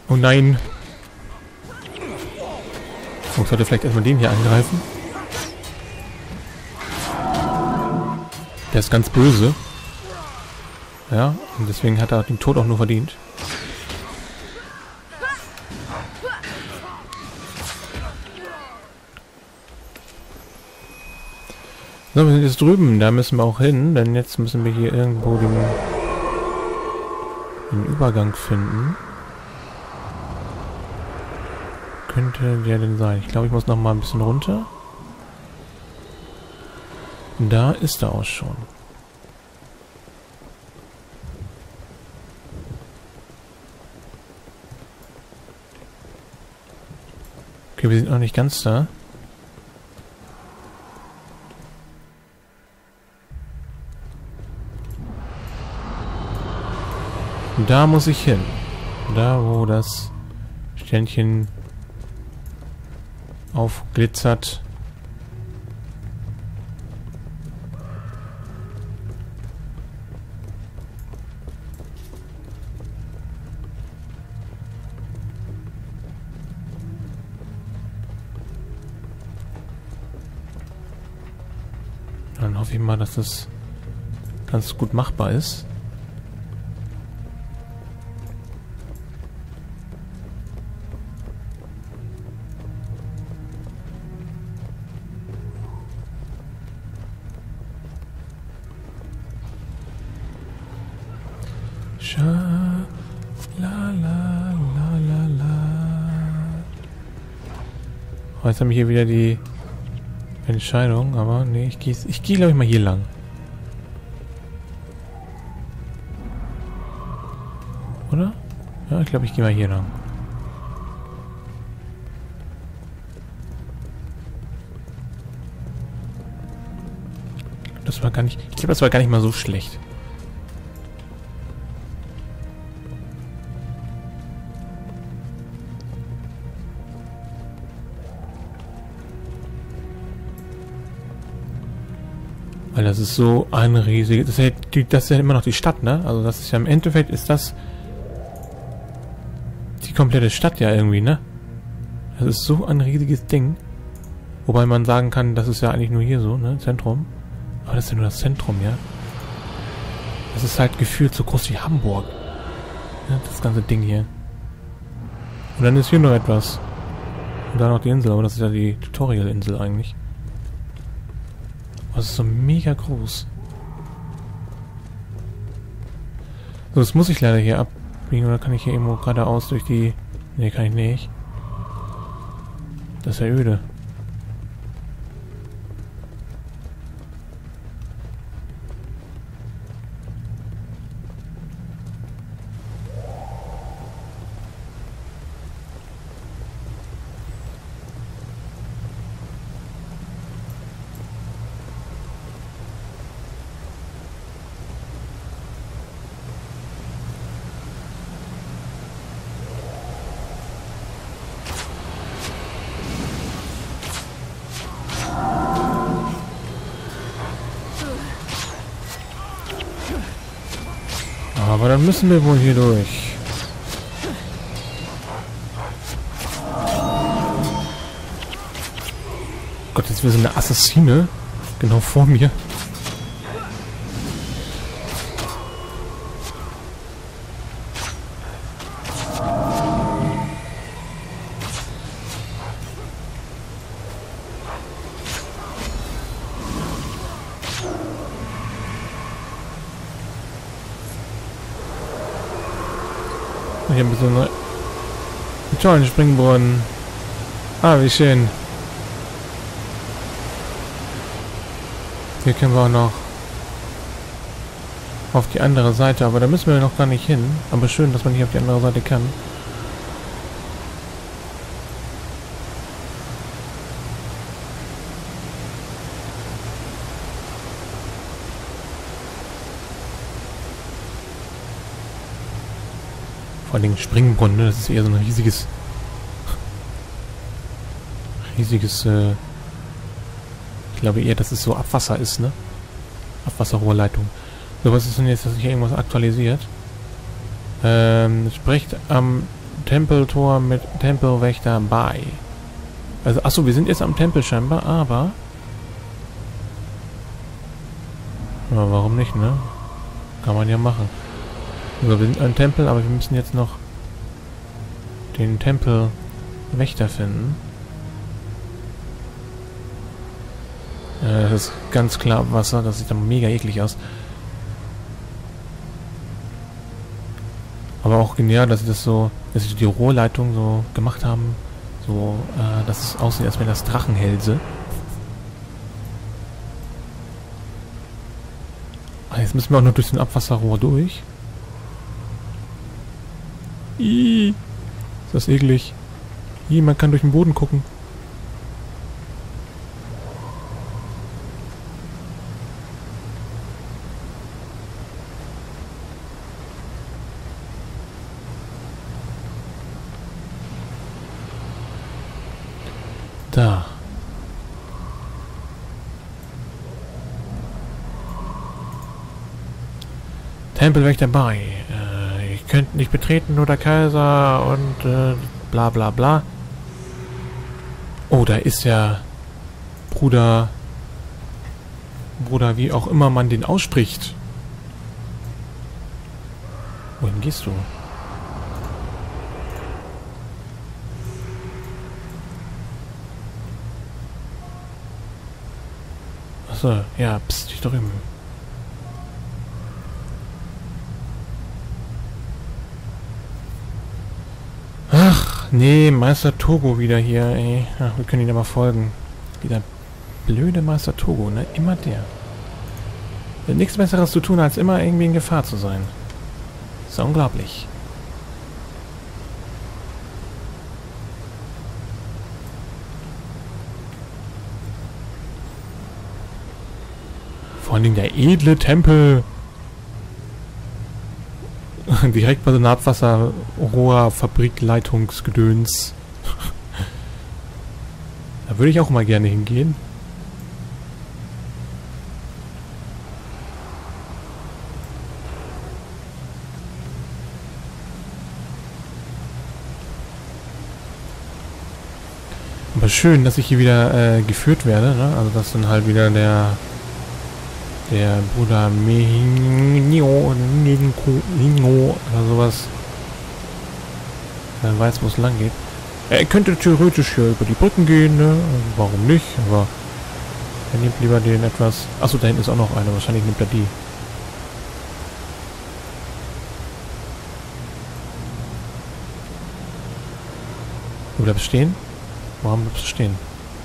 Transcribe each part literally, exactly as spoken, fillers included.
Oh nein. Oh, ich sollte vielleicht erstmal den hier angreifen. Der ist ganz böse. Ja, und deswegen hat er den Tod auch nur verdient. So, wir sind jetzt drüben. Da müssen wir auch hin, denn jetzt müssen wir hier irgendwo den, den Übergang finden. Könnte der denn sein? Ich glaube, ich muss noch mal ein bisschen runter. Da ist er auch schon. Okay, wir sind noch nicht ganz da. Da muss ich hin. Da, wo das Sternchen aufglitzert. Dann hoffe ich mal, dass das ganz gut machbar ist. Scha, la, la, la, la, la. Oh, jetzt haben wir hier wieder die Entscheidung, aber nee, ich gehe, ich gehe glaube ich mal hier lang. Oder? Ja, ich glaube, ich gehe mal hier lang. Das war gar nicht, ich glaube, das war gar nicht mal so schlecht. Weil das ist so ein riesiges... Das ist, ja die, das ist ja immer noch die Stadt, ne? Also das ist ja im Endeffekt ist das die komplette Stadt ja irgendwie, ne? Das ist so ein riesiges Ding. Wobei man sagen kann, das ist ja eigentlich nur hier so, ne? Zentrum. Aber das ist ja nur das Zentrum, ja? Das ist halt gefühlt so groß wie Hamburg. Ja, das ganze Ding hier. Und dann ist hier noch etwas. Und da noch die Insel, aber das ist ja die Tutorial-Insel eigentlich. Das ist so mega groß. So, das muss ich leider hier abbiegen. Oder kann ich hier irgendwo geradeaus durch die... Ne, kann ich nicht. Das ist ja öde. Aber dann müssen wir wohl hier durch. Gott, jetzt wir sind eine Assassine. Genau vor mir. Hier haben wir so eine tollen Springbrunnen. Ah, wie schön. Hier können wir auch noch auf die andere Seite, aber da müssen wir noch gar nicht hin. Aber schön, dass man hier auf die andere Seite kann. Vor allem Springbrunnen, ne? Das ist eher so ein riesiges... riesiges, äh... ich glaube eher, dass es so Abwasser ist, ne? Abwasserrohrleitung. So, was ist denn jetzt, dass sich hier irgendwas aktualisiert? Ähm, spricht am Tempeltor mit Tempelwächter bei. Also, achso, wir sind jetzt am Tempel scheinbar, aber... Ja, warum nicht, ne? Kann man ja machen. Also, wir sind am Tempel, aber wir müssen jetzt noch den Tempelwächter finden. Äh, das ist ganz klar Wasser, das sieht dann mega eklig aus. Aber auch genial, dass sie das so, dass sie die Rohrleitung so gemacht haben, so, äh, dass es aussieht, als wären das Drachenhälse. Ah, jetzt müssen wir auch noch durch den Abwasserrohr durch. Ih, ist das eklig. Ih, man kann durch den Boden gucken. Da. Tempelwächter bei. Äh, ich könnte nicht betreten, nur der Kaiser und äh, bla bla bla. Oh, da ist ja Bruder... Bruder, wie auch immer man den ausspricht. Wohin gehst du? Achso, ja, pst, ich drüben. Ach, nee, Meister Togo wieder hier, ey. Ach, wir können ihn aber folgen. Wieder blöde Meister Togo, ne? Immer der. Der hat nichts Besseres zu tun, als immer irgendwie in Gefahr zu sein. Ist unglaublich. Vor allem der edle Tempel. Direkt bei so einer Abwasserrohrfabrikleitungsgedöns. Da würde ich auch mal gerne hingehen. Aber schön, dass ich hier wieder äh, geführt werde, ne? Also dass dann halt wieder der der Bruder Mehinio oder sowas äh, weiß, wo es lang geht. Er könnte theoretisch hier über die Brücken gehen, ne? Also warum nicht? Aber er nimmt lieber den etwas... Achso, da hinten ist auch noch einer. Wahrscheinlich nimmt er die. Du bleibst stehen? Warum bleibst du stehen?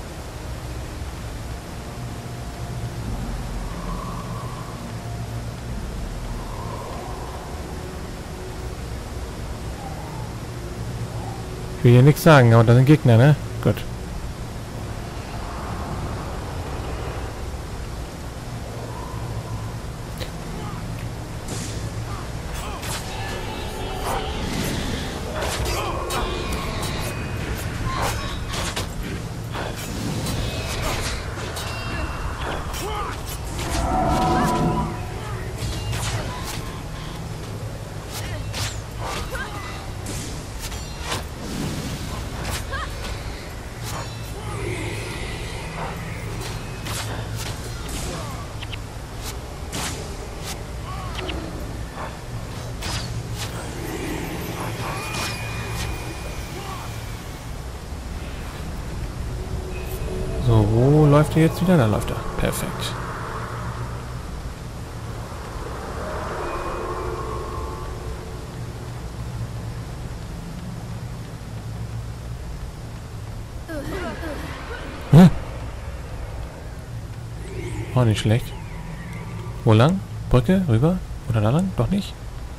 Ich will hier nichts sagen, aber da sind Gegner, ne? Gut. So, wo läuft er jetzt wieder? Da läuft er. Perfekt. Hm? Auch nicht schlecht. Wo lang? Brücke? Rüber? Oder da lang? Doch nicht?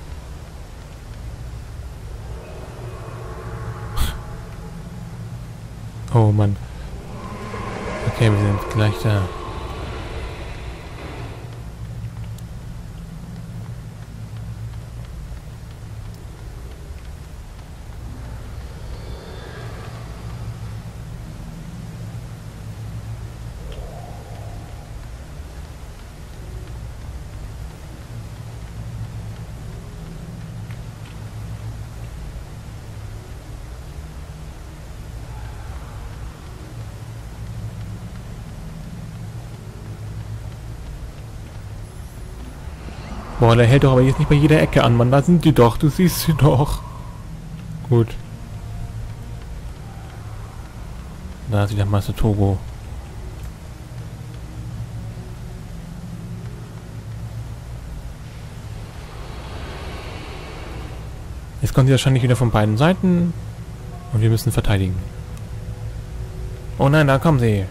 Oh Mann. Okay, wir sind gleich da. Boah, der hält doch aber jetzt nicht bei jeder Ecke an, Mann. Da sind die doch. Du siehst sie doch. Gut. Da ist wieder Meister Togo. Jetzt kommt sie wahrscheinlich wieder von beiden Seiten. Und wir müssen verteidigen. Oh nein, da kommen sie.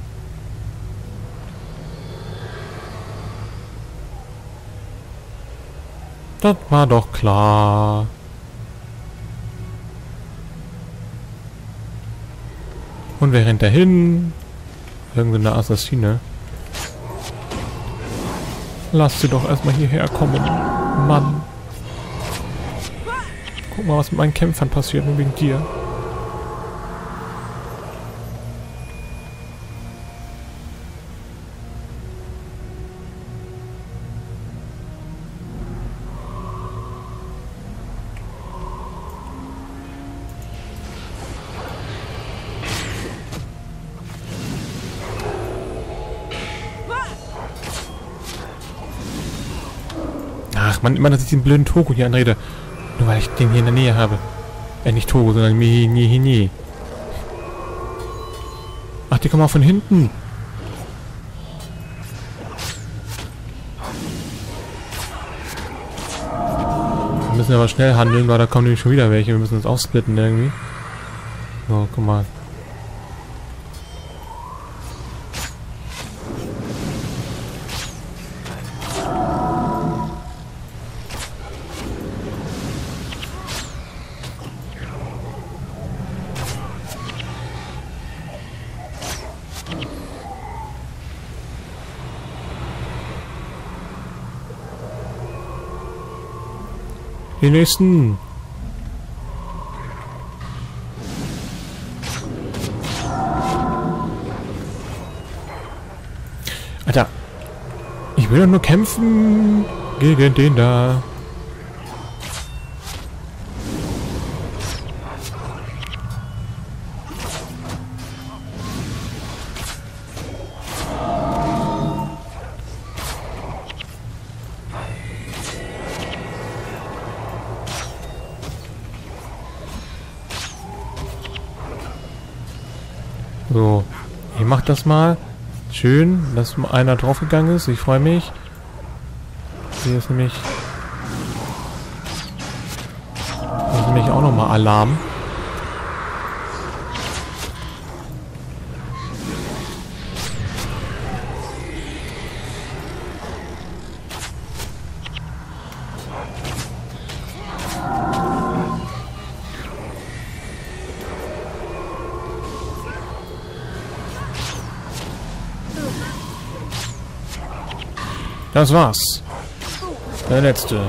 Das war doch klar. Und wer rennt da hin? Irgendeine Assassine. Lass sie doch erstmal hierher kommen. Mann. Guck mal, was mit meinen Kämpfern passiert, nur wegen dir. Ach man, immer, dass ich den blöden Togo hier anrede. Nur weil ich den hier in der Nähe habe. Äh, nicht Togo, sondern Mihini. Ach, die kommen auch von hinten. Wir müssen aber schnell handeln, weil da kommen nämlich schon wieder welche. Wir müssen uns aufsplitten irgendwie. So, guck mal. Die nächsten. Alter. Ich will doch nur kämpfen gegen den da. So, ich mach das mal. Schön, dass einer draufgegangen ist. Ich freue mich. Hier ist nämlich... Hier ist nämlich auch nochmal Alarm. Das war's. Der letzte.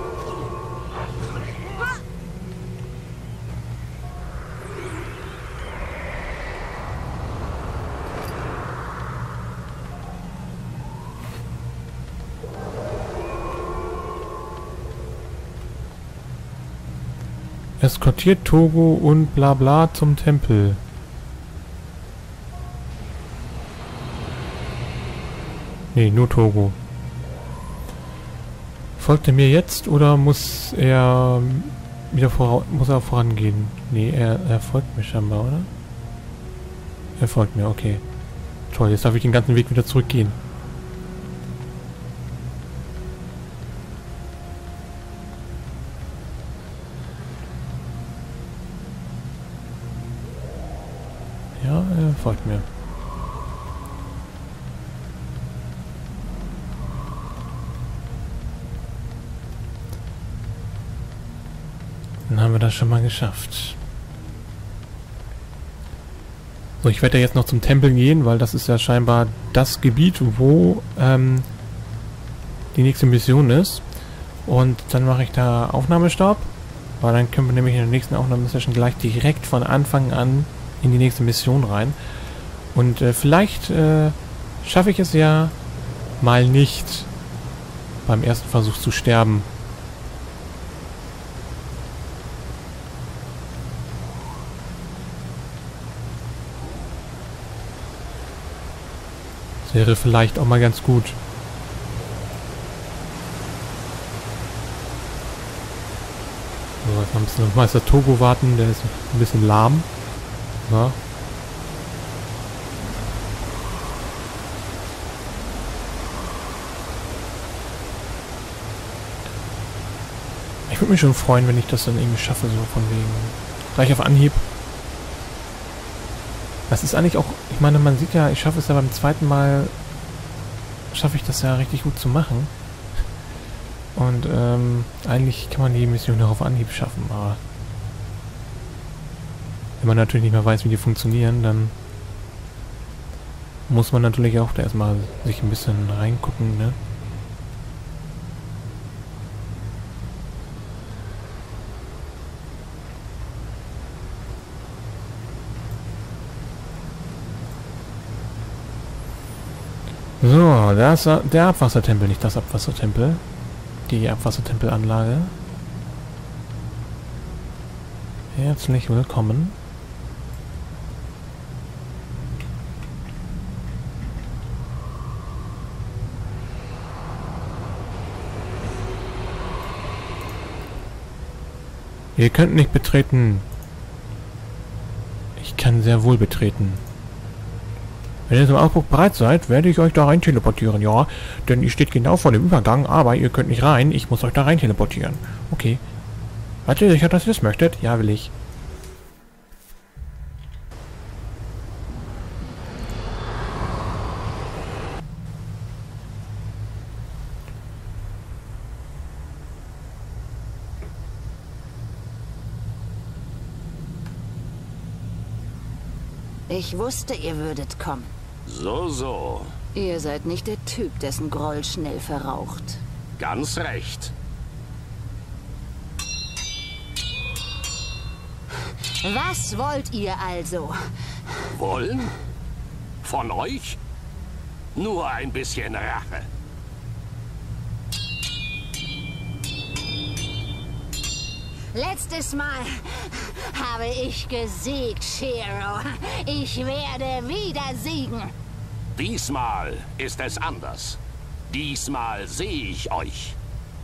Eskortiert Togo und bla bla zum Tempel. Nee, nur Togo. Folgt er mir jetzt oder muss er wieder vor, muss er vorangehen? Nee, er, er folgt mir scheinbar, oder? Er folgt mir, okay. Toll, jetzt darf ich den ganzen Weg wieder zurückgehen. Ja, er folgt mir. Dann haben wir das schon mal geschafft. So, ich werde ja jetzt noch zum Tempel gehen, weil das ist ja scheinbar das Gebiet, wo ähm, die nächste Mission ist. Und dann mache ich da Aufnahmestopp, weil dann können wir nämlich in der nächsten Aufnahmesession gleich direkt von Anfang an in die nächste Mission rein. Und äh, vielleicht äh, schaffe ich es ja mal nicht beim ersten Versuch zu sterben. Wäre vielleicht auch mal ganz gut. ein bisschen auf Meister Togo warten, der ist ein bisschen lahm. Ja. Ich würde mich schon freuen, wenn ich das dann irgendwie schaffe, so von wegen. Gleich auf Anhieb. Das ist eigentlich auch, ich meine, man sieht ja, ich schaffe es ja beim zweiten Mal, schaffe ich das ja richtig gut zu machen. Und ähm, eigentlich kann man die Mission auch auf Anhieb schaffen, aber wenn man natürlich nicht mehr weiß, wie die funktionieren, dann muss man natürlich auch da erstmal sich ein bisschen reingucken, ne? So, das der Abwassertempel, nicht das Abwassertempel. Die Abwassertempelanlage. Herzlich willkommen. Ihr könnt nicht betreten. Ich kann sehr wohl betreten. Wenn ihr zum Aufbruch bereit seid, werde ich euch da rein teleportieren, ja. Denn ihr steht genau vor dem Übergang, aber ihr könnt nicht rein. Ich muss euch da rein teleportieren. Okay. Seid ihr sicher, dass ihr es möchtet? Ja, will ich. Ich wusste, ihr würdet kommen. So, so. Ihr seid nicht der Typ, dessen Groll schnell verraucht. Ganz recht. Was wollt ihr also? Wollen? Von euch? Nur ein bisschen Rache. Letztes Mal habe ich gesiegt, Shiro. Ich werde wieder siegen. Diesmal ist es anders. Diesmal sehe ich euch.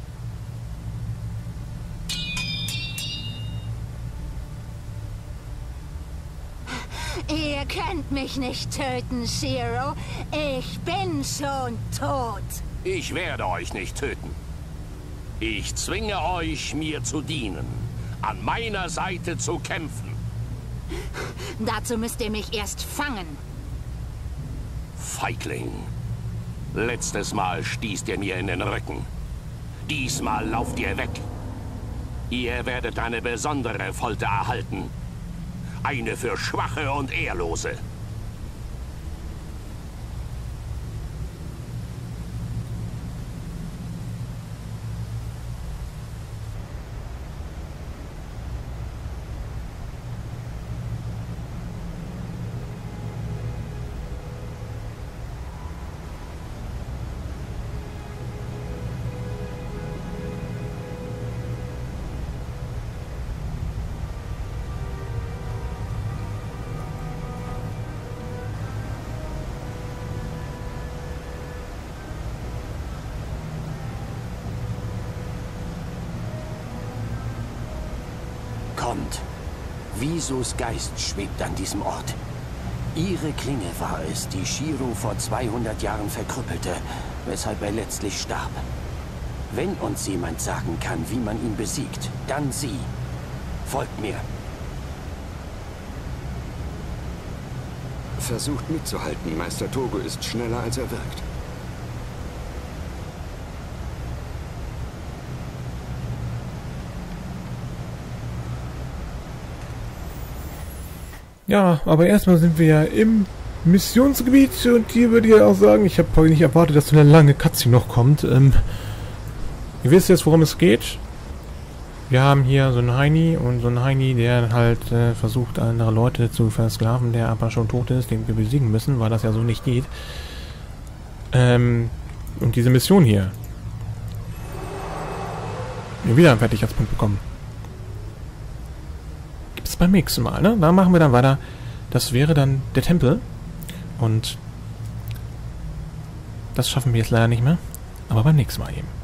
Ihr könnt mich nicht töten, Shiro. Ich bin schon tot. Ich werde euch nicht töten. Ich zwinge euch, mir zu dienen. An meiner Seite zu kämpfen. Dazu müsst ihr mich erst fangen. Feigling. Letztes Mal stießt ihr mir in den Rücken. Diesmal lauft ihr weg. Ihr werdet eine besondere Folter erhalten. Eine für Schwache und Ehrlose. Kommt. Visos Geist schwebt an diesem Ort. Ihre Klinge war es, die Shiro vor zweihundert Jahren verkrüppelte, weshalb er letztlich starb. Wenn uns jemand sagen kann, wie man ihn besiegt, dann sie. Folgt mir. Versucht mitzuhalten. Meister Togo ist schneller, als er wirkt. Ja, aber erstmal sind wir ja im Missionsgebiet und hier würde ich auch sagen, ich habe nicht erwartet, dass so eine lange Cutscene noch kommt. Ähm, ihr wisst jetzt, worum es geht. Wir haben hier so einen Heini und so einen Heini, der halt äh, versucht, andere Leute zu versklaven, der aber schon tot ist, den wir besiegen müssen, weil das ja so nicht geht. Ähm, und diese Mission hier. Wir wieder einen Fertigkeitspunkt bekommen. Beim nächsten Mal, ne? Da machen wir dann weiter. Das wäre dann der Tempel. Und das schaffen wir jetzt leider nicht mehr. Aber beim nächsten Mal eben.